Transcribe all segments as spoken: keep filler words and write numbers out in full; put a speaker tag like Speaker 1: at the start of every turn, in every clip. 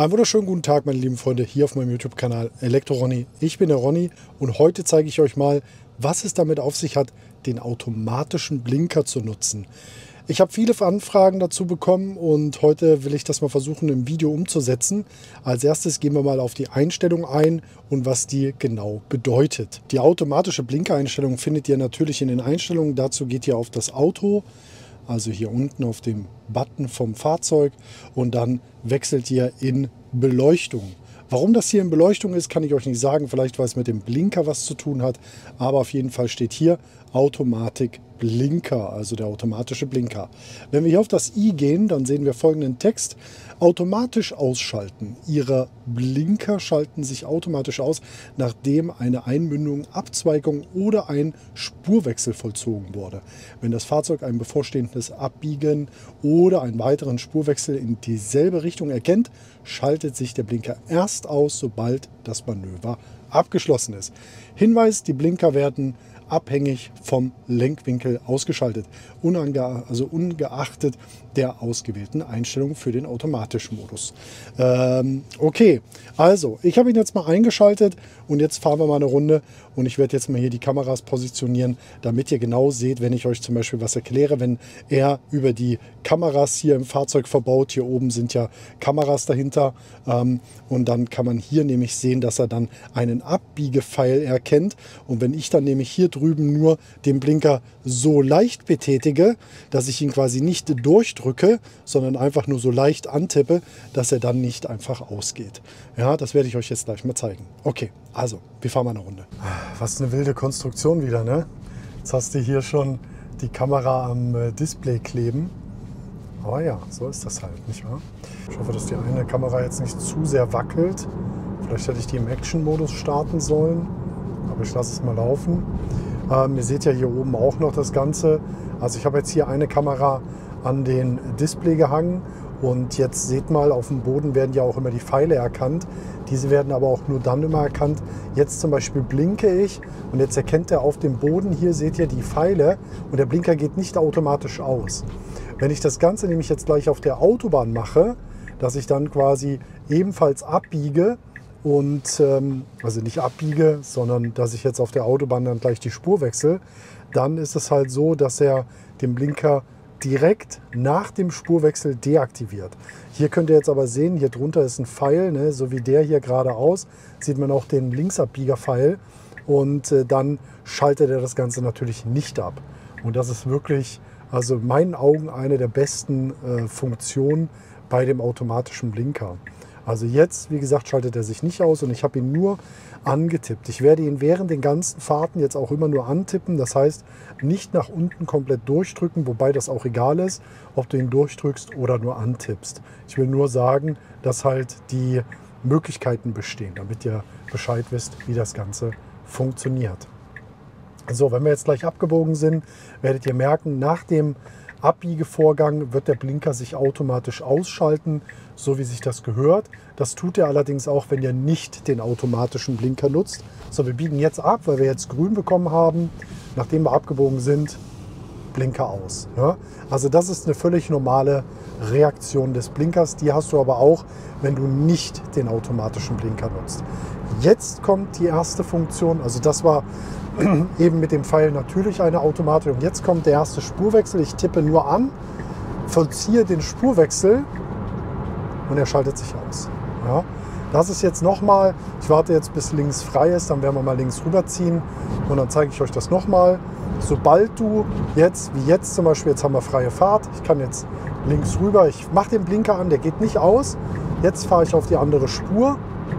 Speaker 1: Einen wunderschönen guten Tag, meine lieben Freunde, hier auf meinem YouTube-Kanal Elektro-Ronny. Ich bin der Ronny und heute zeige ich euch mal, was es damit auf sich hat, den automatischen Blinker zu nutzen. Ich habe viele Anfragen dazu bekommen und heute will ich das mal versuchen im Video umzusetzen. Als erstes gehen wir mal auf die Einstellung ein und was die genau bedeutet. Die automatische Blinkereinstellung findet ihr natürlich in den Einstellungen. Dazu geht ihr auf das Auto, also hier unten auf dem Button vom Fahrzeug, und dann wechselt ihr in Beleuchtung. Warum das hier in Beleuchtung ist, kann ich euch nicht sagen. Vielleicht, weil es mit dem Blinker was zu tun hat. Aber auf jeden Fall steht hier Automatik Blinker, also der automatische Blinker. Wenn wir hier auf das i gehen, dann sehen wir folgenden Text. Automatisch ausschalten. Ihre Blinker schalten sich automatisch aus, nachdem eine Einmündung, Abzweigung oder ein Spurwechsel vollzogen wurde. Wenn das Fahrzeug ein bevorstehendes Abbiegen oder einen weiteren Spurwechsel in dieselbe Richtung erkennt, schaltet sich der Blinker erst aus, sobald das Manöver abgeschlossen ist. Hinweis: Die Blinker werden abhängig vom Lenkwinkel ausgeschaltet, unange also ungeachtet der ausgewählten Einstellung für den automatischen Modus. Ähm, okay, also ich habe ihn jetzt mal eingeschaltet und jetzt fahren wir mal eine Runde und ich werde jetzt mal hier die Kameras positionieren, damit ihr genau seht, wenn ich euch zum Beispiel was erkläre, wenn er über die Kameras hier im Fahrzeug verbaut, hier oben sind ja Kameras dahinter, ähm, und dann kann man hier nämlich sehen, dass er dann einen Abbiegepfeil erkennt, und wenn ich dann nämlich hier drüben nur den Blinker so leicht betätige, dass ich ihn quasi nicht durchdrücke, sondern einfach nur so leicht antippe, dass er dann nicht einfach ausgeht. Ja, das werde ich euch jetzt gleich mal zeigen. Okay, also, wir fahren mal eine Runde. Was eine wilde Konstruktion wieder, ne? Jetzt hast du hier schon die Kamera am Display kleben. Aber ja, so ist das halt, nicht wahr? Ich hoffe, dass die eine Kamera jetzt nicht zu sehr wackelt. Vielleicht hätte ich die im Action-Modus starten sollen, aber ich lasse es mal laufen. Ähm, ihr seht ja hier oben auch noch das Ganze. Also ich habe jetzt hier eine Kamera an den Display gehangen und jetzt seht mal, auf dem Boden werden ja auch immer die Pfeile erkannt. Diese werden aber auch nur dann immer erkannt. Jetzt zum Beispiel blinke ich und jetzt erkennt er auf dem Boden, hier seht ihr die Pfeile, und der Blinker geht nicht automatisch aus. Wenn ich das Ganze nämlich jetzt gleich auf der Autobahn mache, dass ich dann quasi ebenfalls abbiege und ähm, also nicht abbiege, sondern dass ich jetzt auf der Autobahn dann gleich die Spur wechsle, dann ist es halt so, dass er den Blinker direkt nach dem Spurwechsel deaktiviert. Hier könnt ihr jetzt aber sehen, hier drunter ist ein Pfeil, ne, so wie der hier geradeaus, sieht man auch den Linksabbieger-Pfeil, und äh, dann schaltet er das Ganze natürlich nicht ab. Und das ist wirklich, also in meinen Augen, eine der besten äh, Funktionen bei dem automatischen Blinker. Also jetzt, wie gesagt, schaltet er sich nicht aus und ich habe ihn nur angetippt. Ich werde ihn während den ganzen Fahrten jetzt auch immer nur antippen. Das heißt, nicht nach unten komplett durchdrücken, wobei das auch egal ist, ob du ihn durchdrückst oder nur antippst. Ich will nur sagen, dass halt die Möglichkeiten bestehen, damit ihr Bescheid wisst, wie das Ganze funktioniert. So, wenn wir jetzt gleich abgebogen sind, werdet ihr merken, nach dem Abbiegevorgang wird der Blinker sich automatisch ausschalten, so wie sich das gehört. Das tut er allerdings auch, wenn ihr nicht den automatischen Blinker nutzt. So, wir biegen jetzt ab, weil wir jetzt grün bekommen haben. Nachdem wir abgebogen sind, Blinker aus. Ja? Also das ist eine völlig normale Reaktion des Blinkers. Die hast du aber auch, wenn du nicht den automatischen Blinker nutzt. Jetzt kommt die erste Funktion, also das war eben mit dem Pfeil natürlich eine Automatik. Und jetzt kommt der erste Spurwechsel. Ich tippe nur an, vollziehe den Spurwechsel und er schaltet sich aus. Ja, das ist jetzt nochmal, ich warte jetzt bis links frei ist, dann werden wir mal links rüberziehen und dann zeige ich euch das nochmal. Sobald du jetzt, wie jetzt zum Beispiel, jetzt haben wir freie Fahrt, ich kann jetzt links rüber, ich mache den Blinker an, der geht nicht aus. Jetzt fahre ich auf die andere Spur.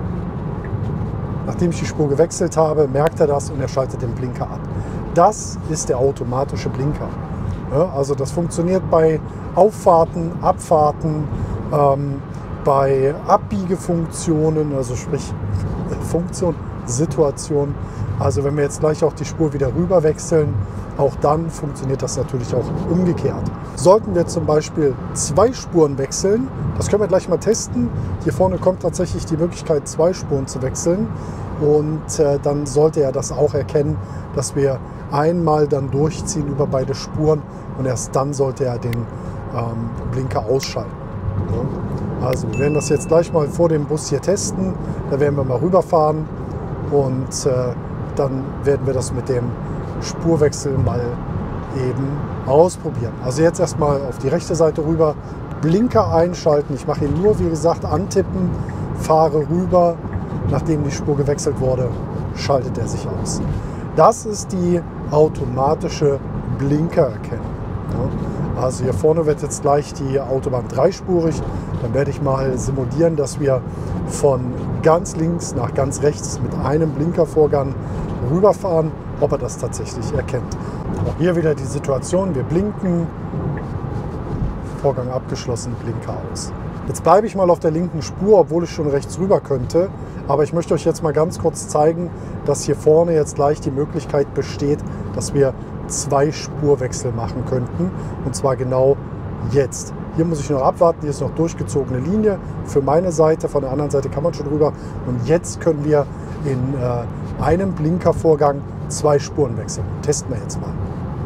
Speaker 1: Nachdem ich die Spur gewechselt habe, merkt er das und er schaltet den Blinker ab. Das ist der automatische Blinker. Ja, also das funktioniert bei Auffahrten, Abfahrten, ähm, bei Abbiegefunktionen, also sprich Funktion, Situation. Also wenn wir jetzt gleich auch die Spur wieder rüber wechseln, auch dann funktioniert das natürlich auch umgekehrt. Sollten wir zum Beispiel zwei Spuren wechseln, das können wir gleich mal testen. Hier vorne kommt tatsächlich die Möglichkeit, zwei Spuren zu wechseln. Und äh, dann sollte er das auch erkennen, dass wir einmal dann durchziehen über beide Spuren und erst dann sollte er den ähm, Blinker ausschalten. Ja. Also wir werden das jetzt gleich mal vor dem Bus hier testen. Da werden wir mal rüberfahren und äh, dann werden wir das mit dem Spurwechsel mal eben ausprobieren. Also jetzt erstmal auf die rechte Seite rüber, Blinker einschalten. Ich mache ihn nur, wie gesagt, antippen, fahre rüber. Nachdem die Spur gewechselt wurde, schaltet er sich aus. Das ist die automatische Blinkererkennung. Ja, also hier vorne wird jetzt gleich die Autobahn dreispurig. Dann werde ich mal simulieren, dass wir von ganz links nach ganz rechts mit einem Blinkervorgang rüberfahren, ob er das tatsächlich erkennt. Auch hier wieder die Situation, wir blinken, Vorgang abgeschlossen, Blinker aus. Jetzt bleibe ich mal auf der linken Spur, obwohl ich schon rechts rüber könnte. Aber ich möchte euch jetzt mal ganz kurz zeigen, dass hier vorne jetzt gleich die Möglichkeit besteht, dass wir zwei Spurwechsel machen könnten. Und zwar genau jetzt. Hier muss ich noch abwarten, hier ist noch durchgezogene Linie für meine Seite, von der anderen Seite kann man schon rüber. Und jetzt können wir in äh, einem Blinkervorgang zwei Spuren wechseln. Testen wir jetzt mal.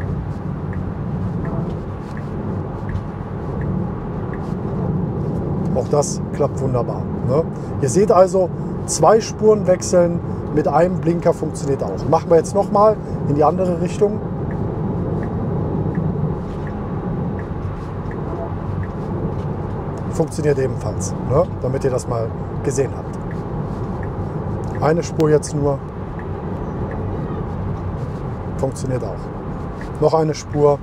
Speaker 1: Auch das klappt wunderbar. Ne? Ihr seht also, zwei Spuren wechseln mit einem Blinker funktioniert auch. Machen wir jetzt nochmal in die andere Richtung. Funktioniert ebenfalls, ne? Damit ihr das mal gesehen habt. Eine Spur jetzt nur. Funktioniert auch. Noch eine Spur.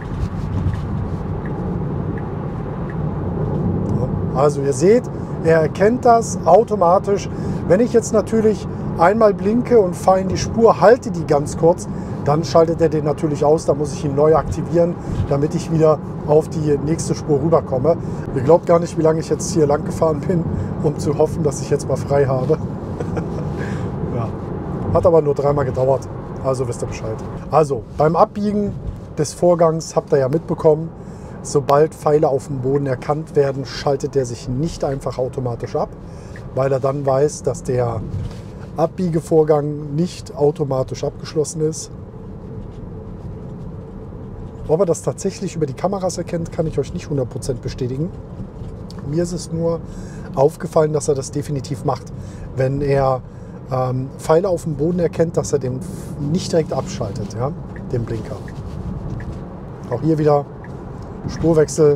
Speaker 1: Also ihr seht, er erkennt das automatisch. Wenn ich jetzt natürlich einmal blinke und fahre in die Spur, halte die ganz kurz, dann schaltet er den natürlich aus. Da muss ich ihn neu aktivieren, damit ich wieder auf die nächste Spur rüberkomme. Ihr glaubt gar nicht, wie lange ich jetzt hier lang gefahren bin, um zu hoffen, dass ich jetzt mal frei habe. Ja. Hat aber nur dreimal gedauert, also wisst ihr Bescheid. Also beim Abbiegen des Vorgangs habt ihr ja mitbekommen, sobald Pfeile auf dem Boden erkannt werden, schaltet er sich nicht einfach automatisch ab, weil er dann weiß, dass der Abbiegevorgang nicht automatisch abgeschlossen ist. Ob er das tatsächlich über die Kameras erkennt, kann ich euch nicht hundert Prozent bestätigen. Mir ist es nur aufgefallen, dass er das definitiv macht, wenn er ähm, Pfeile auf dem Boden erkennt, dass er den nicht direkt abschaltet, ja, den Blinker. Auch hier wieder Spurwechsel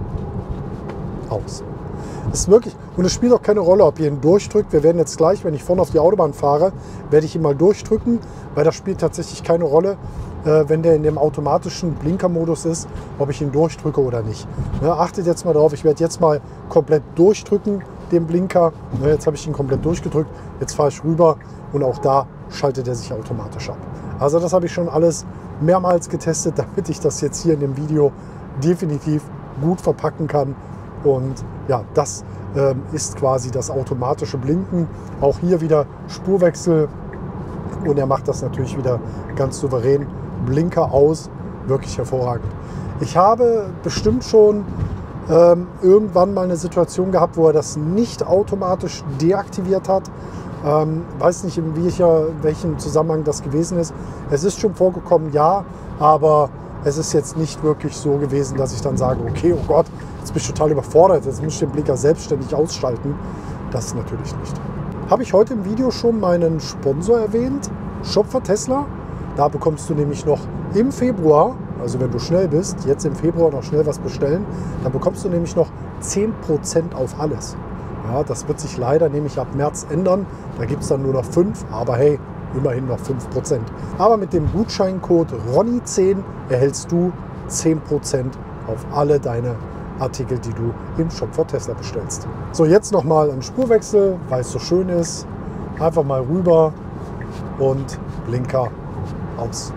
Speaker 1: aus. Das ist wirklich, und es spielt auch keine Rolle, ob ihr ihn durchdrückt. Wir werden jetzt gleich, wenn ich vorne auf die Autobahn fahre, werde ich ihn mal durchdrücken, weil das spielt tatsächlich keine Rolle, äh, wenn der in dem automatischen Blinkermodus ist, ob ich ihn durchdrücke oder nicht. Ne, achtet jetzt mal drauf, ich werde jetzt mal komplett durchdrücken, den Blinker. Ne, jetzt habe ich ihn komplett durchgedrückt, jetzt fahre ich rüber und auch da schaltet er sich automatisch ab. Also das habe ich schon alles mehrmals getestet, damit ich das jetzt hier in dem Video definitiv gut verpacken kann. Und ja, das ähm, ist quasi das automatische Blinken. Auch hier wieder Spurwechsel und er macht das natürlich wieder ganz souverän. Blinker aus, wirklich hervorragend. Ich habe bestimmt schon ähm, irgendwann mal eine Situation gehabt, wo er das nicht automatisch deaktiviert hat. Ähm, weiß nicht, in welcher, welchem Zusammenhang das gewesen ist. Es ist schon vorgekommen, ja, aber es ist jetzt nicht wirklich so gewesen, dass ich dann sage, okay, oh Gott, jetzt bin ich total überfordert, jetzt muss ich den Blinker selbstständig ausschalten. Das ist natürlich nicht. Habe ich heute im Video schon meinen Sponsor erwähnt, Schopfer Tesla. Da bekommst du nämlich noch im Februar, also wenn du schnell bist, jetzt im Februar noch schnell was bestellen, dann bekommst du nämlich noch zehn Prozent auf alles. Ja, das wird sich leider nämlich ab März ändern. Da gibt es dann nur noch fünf, aber hey, immerhin noch fünf Prozent. Aber mit dem Gutscheincode Ronny zehn erhältst du zehn Prozent auf alle deine Artikel, die du im Shop von Tesla bestellst. So, jetzt nochmal ein Spurwechsel, weil es so schön ist. Einfach mal rüber und Blinker aus.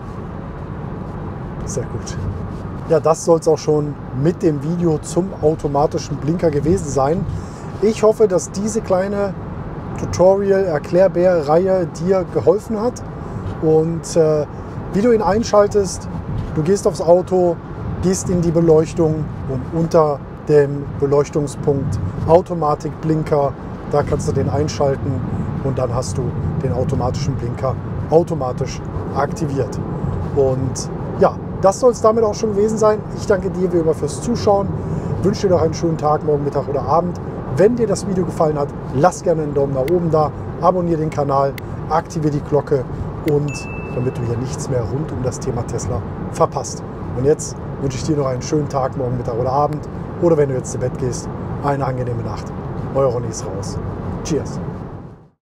Speaker 1: Sehr gut. Ja, das soll es auch schon mit dem Video zum automatischen Blinker gewesen sein. Ich hoffe, dass diese kleine Tutorial-Erklärbär-Reihe dir geholfen hat. Und äh, wie du ihn einschaltest, du gehst aufs Auto, gehst in die Beleuchtung und unter dem Beleuchtungspunkt Automatikblinker, da kannst du den einschalten und dann hast du den automatischen Blinker automatisch aktiviert. Und ja, das soll es damit auch schon gewesen sein. Ich danke dir wie immer fürs Zuschauen, wünsche dir noch einen schönen Tag, morgen, Mittag oder Abend Wenn dir das Video gefallen hat, lass gerne einen Daumen nach oben da, abonniere den Kanal, aktiviere die Glocke und damit du hier nichts mehr rund um das Thema Tesla verpasst. Und jetzt wünsche ich dir noch einen schönen Tag, morgen Mittag oder Abend oder wenn du jetzt zu Bett gehst, eine angenehme Nacht. Euer Ronny ist raus. Cheers!